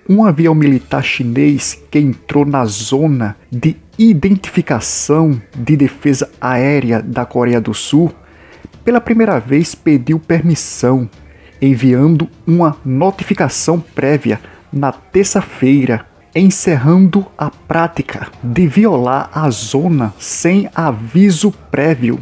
Um avião militar chinês que entrou na zona de identificação de defesa aérea da Coreia do Sul pela primeira vez pediu permissão, enviando uma notificação prévia na terça-feira, encerrando a prática de violar a zona sem aviso prévio.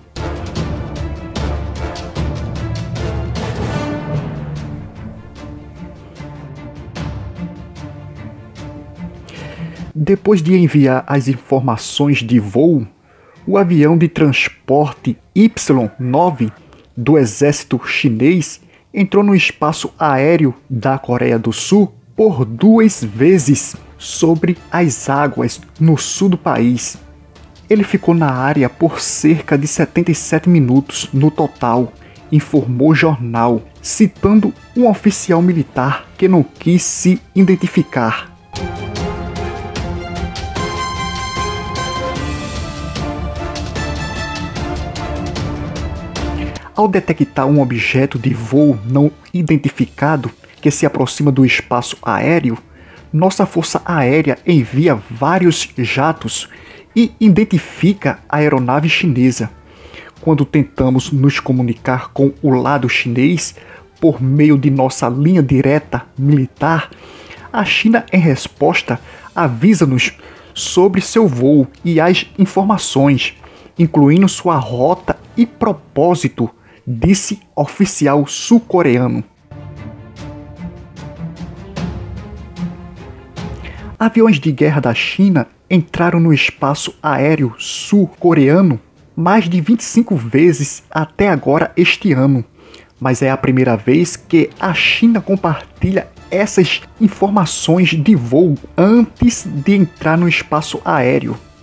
Depois de enviar as informações de voo, o avião de transporte Y-9 do exército chinês entrou no espaço aéreo da Coreia do Sul por 2 vezes sobre as águas no sul do país. Ele ficou na área por cerca de 77 minutos no total, informou o jornal, citando um oficial militar que não quis se identificar. Ao detectar um objeto de voo não identificado que se aproxima do espaço aéreo, nossa Força Aérea envia vários jatos e identifica a aeronave chinesa. Quando tentamos nos comunicar com o lado chinês por meio de nossa linha direta militar, a China, em resposta, avisa-nos sobre seu voo e as informações, incluindo sua rota e propósito, disse oficial sul-coreano. Aviões de guerra da China entraram no espaço aéreo sul-coreano mais de 25 vezes até agora este ano, mas é a primeira vez que a China compartilha essas informações de voo antes de entrar no espaço aéreo.